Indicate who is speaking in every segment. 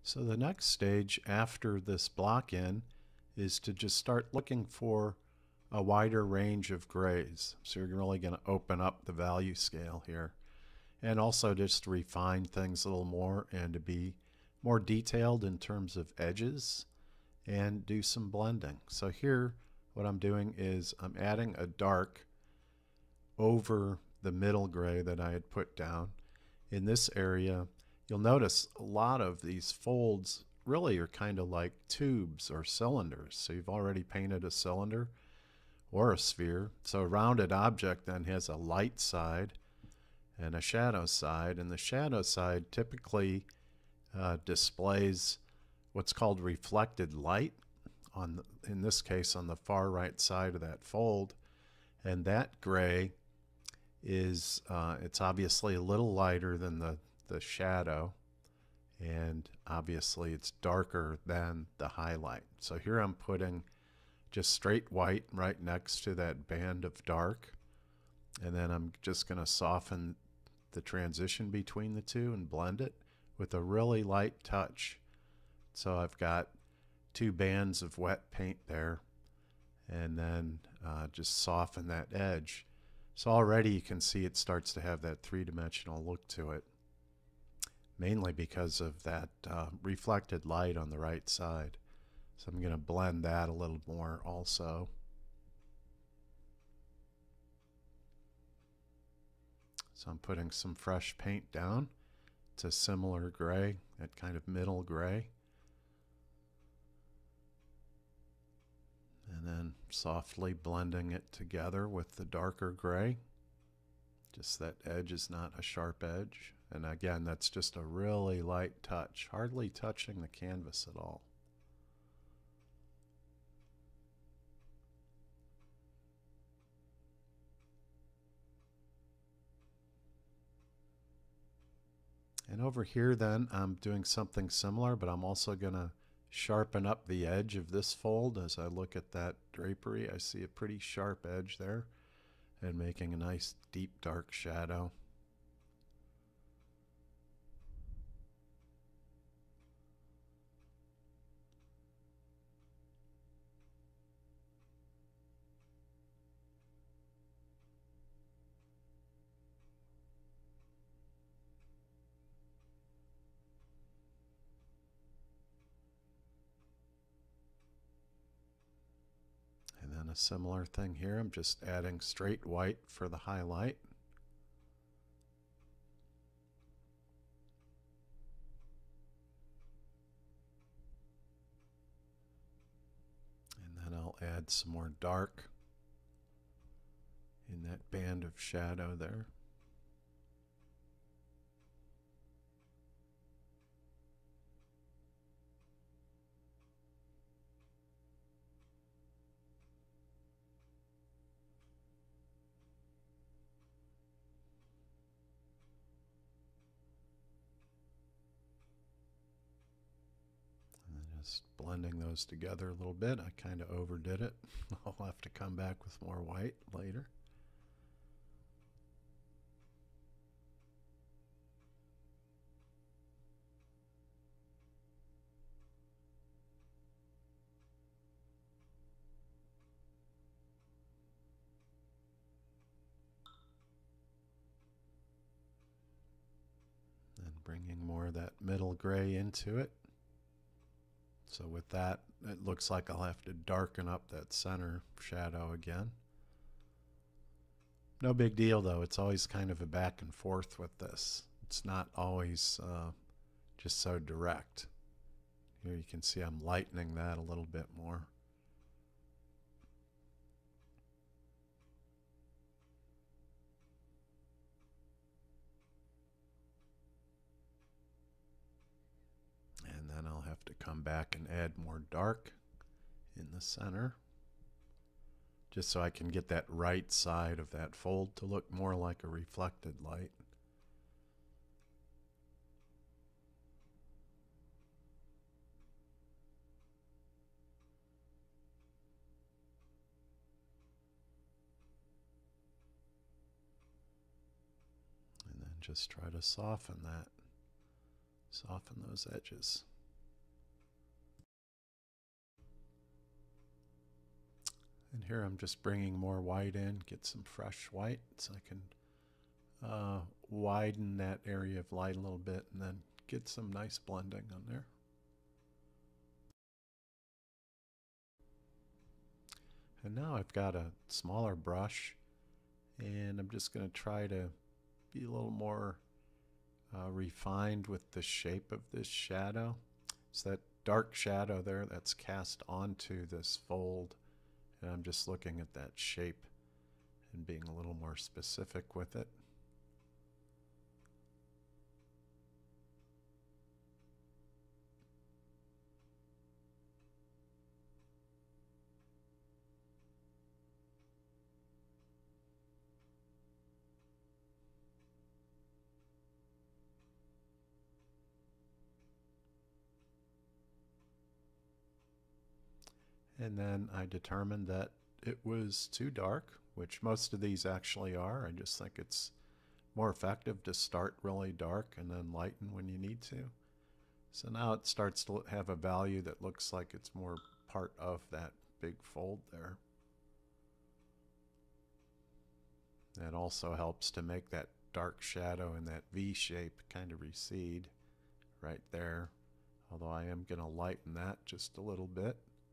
Speaker 1: So the next stage after this block in is to just start looking for a wider range of grays. So you're really going to open up the value scale here. And also just to refine things a little more and to be more detailed in terms of edges and do some blending. So here what I'm doing is I'm adding a dark over the middle gray that I had put down. In this area, you'll notice a lot of these folds really are kind of like tubes or cylinders. So you've already painted a cylinder or a sphere. So a rounded object then has a light side and a shadow side, and the shadow side typically displays what's called reflected light on in this case on the far right side of that fold, and that gray is it's obviously a little lighter than the shadow, and obviously it's darker than the highlight. So here I'm putting just straight white right next to that band of dark, and then I'm just going to soften the transition between the two and blend it with a really light touch. So I've got two bands of wet paint there, and then just soften that edge. So already you can see it starts to have that three-dimensional look to it, mainly because of that reflected light on the right side. So I'm going to blend that a little more also. So I'm putting some fresh paint down. It's a similar gray, that kind of middle gray. And then softly blending it together with the darker gray. Just that edge is not a sharp edge. And again, that's just a really light touch, hardly touching the canvas at all. And over here then I'm doing something similar, but I'm also going to sharpen up the edge of this fold. As I look at that drapery, I see a pretty sharp edge there and making a nice deep dark shadow. And then a similar thing here, I'm just adding straight white for the highlight. And then I'll add some more dark in that band of shadow there. Just blending those together a little bit. I kind of overdid it. I'll have to come back with more white later. And bringing more of that middle gray into it. So with that, it looks like I'll have to darken up that center shadow again. No big deal though, it's always kind of a back and forth with this. It's not always just so direct. Here you can see I'm lightening that a little bit more. And then I'll have to come back and add more dark in the center, just so I can get that right side of that fold to look more like a reflected light. And then just try to soften that, soften those edges. And here I'm just bringing more white in, get some fresh white so I can widen that area of light a little bit and then get some nice blending on there. And now I've got a smaller brush and I'm just going to try to be a little more refined with the shape of this shadow. So that dark shadow there that's cast onto this fold, and I'm just looking at that shape and being a little more specific with it. And then I determined that it was too dark, which most of these actually are. I just think it's more effective to start really dark and then lighten when you need to. So now it starts to have a value that looks like it's more part of that big fold there. That also helps to make that dark shadow in that V shape kind of recede right there. Although I am going to lighten that just a little bit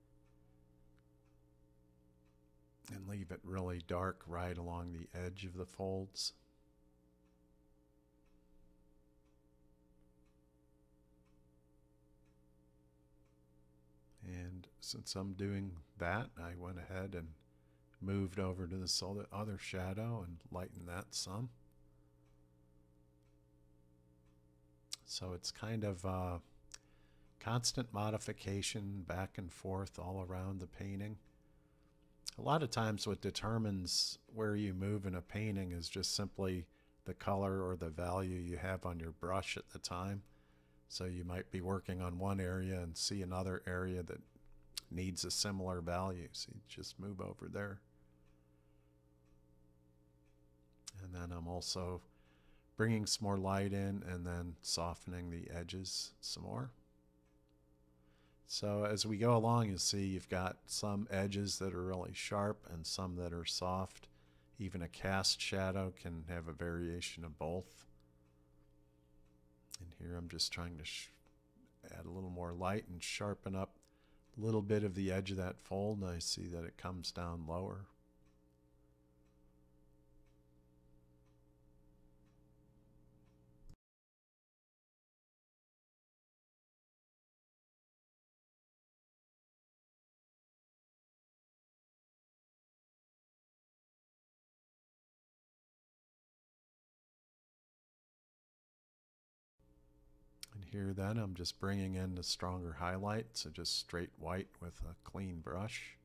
Speaker 1: and leave it really dark right along the edge of the folds. And since I'm doing that, I went ahead and moved over to this other shadow and lightened that some. So it's kind of constant modification back and forth all around the painting. A lot of times what determines where you move in a painting is just simply the color or the value you have on your brush at the time. So you might be working on one area and see another area that needs a similar value, so you just move over there. And then I'm also bringing some more light in and then softening the edges some more. So as we go along, you'll see you've got some edges that are really sharp and some that are soft. Even a cast shadow can have a variation of both. And here I'm just trying to add a little more light and sharpen up a little bit of the edge of that fold, and I see that it comes down lower. And here then I'm just bringing in the stronger highlight, so just straight white with a clean brush.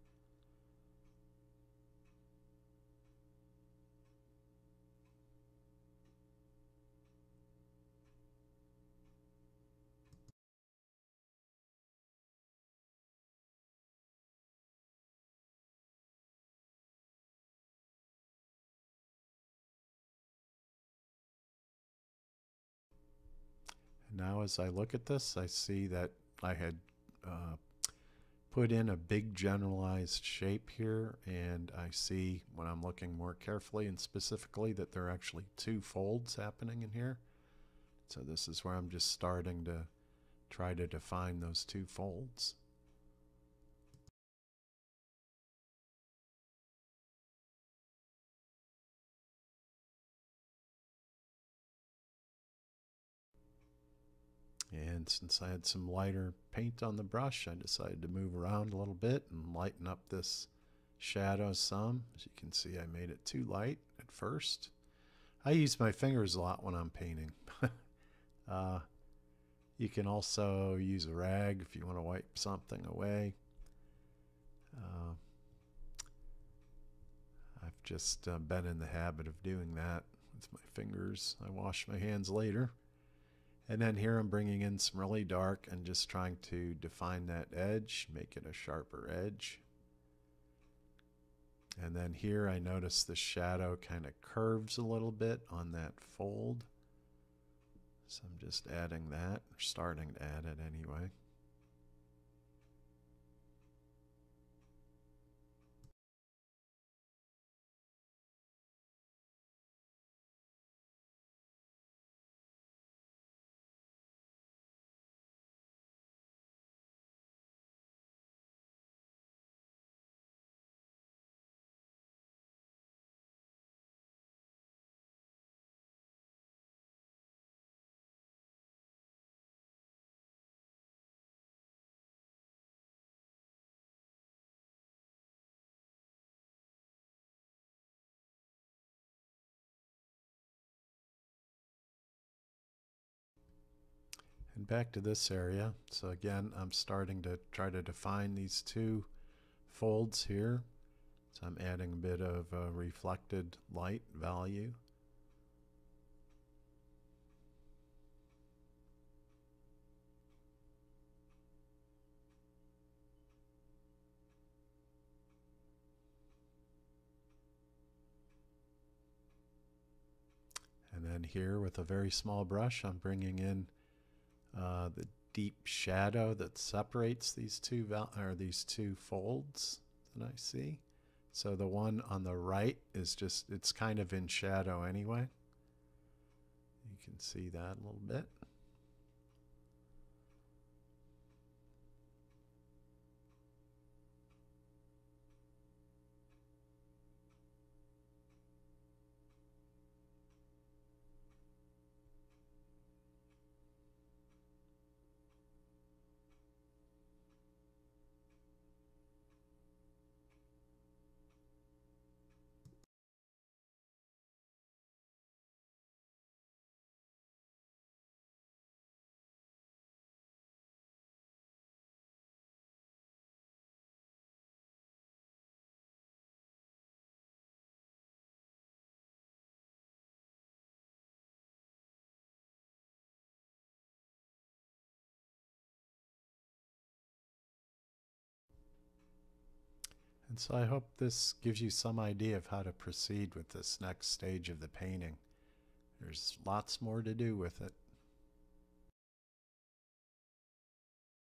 Speaker 1: And now as I look at this, I see that I had put in a big generalized shape here, and I see when I'm looking more carefully and specifically that there are actually two folds happening in here. So this is where I'm just starting to try to define those two folds. And since I had some lighter paint on the brush, I decided to move around a little bit and lighten up this shadow some. As you can see, I made it too light at first. I use my fingers a lot when I'm painting. You can also use a rag if you want to wipe something away. I've just been in the habit of doing that with my fingers. I wash my hands later. And then here I'm bringing in some really dark and just trying to define that edge, make it a sharper edge. And then here I notice the shadow kind of curves a little bit on that fold. So I'm just adding that, or starting to add it anyway. And back to this area. So again, I'm starting to try to define these two folds here. So I'm adding a bit of reflected light value. And then here with a very small brush, I'm bringing in the deep shadow that separates these two folds that I see. So the one on the right is just, it's kind of in shadow anyway. You can see that a little bit. And so I hope this gives you some idea of how to proceed with this next stage of the painting. There's lots more to do with it.